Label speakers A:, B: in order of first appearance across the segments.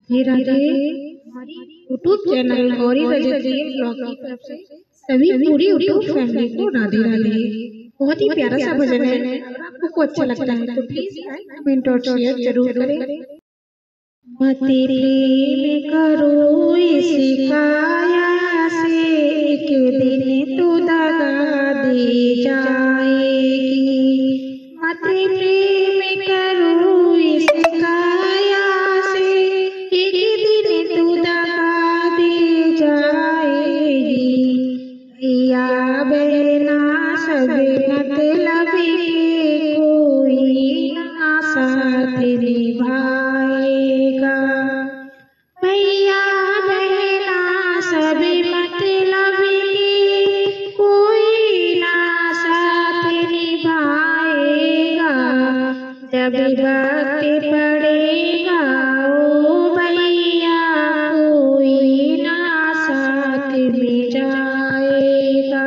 A: मेरा YouTube channel Gauri Rajat blog की तरफ से सभी पूरी यूट्यूब फैमिली को राधे राधे। बहुत ही प्यारा सा भजन है, अगर आपको अच्छा लगता है तो प्लीज कमेंट और शेयर जरूर करें। मते प्रेम करो इस काया से, एक दिन तो दगा दे जाएगी। मते प्रेम करो इस काया से, एक दिन तो दगा दे जाएगी। भैया बहना सब मतलब के कोई ना साथ निभाएगा। भैया बहना सब मतलब के कोई ना साथ निभाएगा। जब वक्त पड़ेगा ओ भैया कोई ना साथ में जाएगा।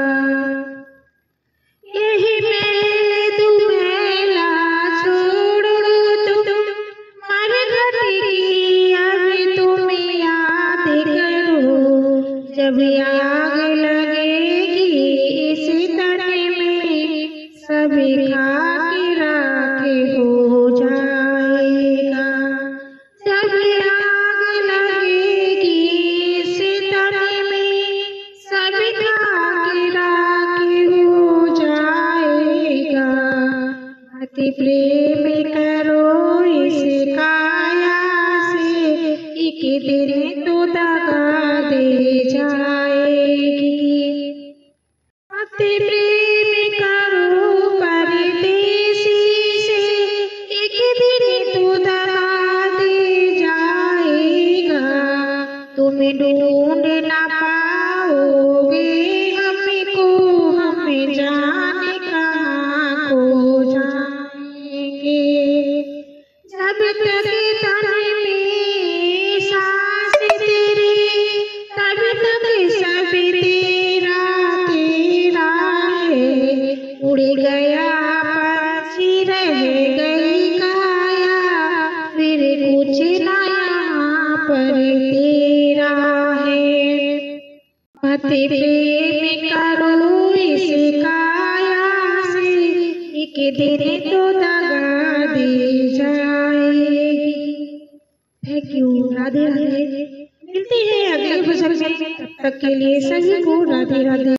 A: यही मेल दुमेला छोड़ो तुम मरघट की अब तुम याद करो। जब आग लगेगी इस तन में सब खाक राख हो जाएगा। जब आग लगेगी इस तन में सब खाक राख हो जाएगा। अति प्रेम करो इस काया से, एक दिन तो दगा दे जाएगी। अति प्रेम करो परदेसी से, एक दिन तो दगा दे जाएगा। तुम ढूंढ ना पाओगे हमको, हम जाने कहाँ खो जाएंगे। जब तक तन में सांस तेरी, तब तक सब तेरा तेरा है। उड़ गया पंछी रह गई काया, फिर कुछ ना यहाँ पर तेरा है। मते प्रेम करो इस काया से, एक दिन तो दगा दे जाएगी। Thank you, Radhe Radhe. मिलते हैं अगले भजन में, तब तक के लिए सभी को राधे राधे।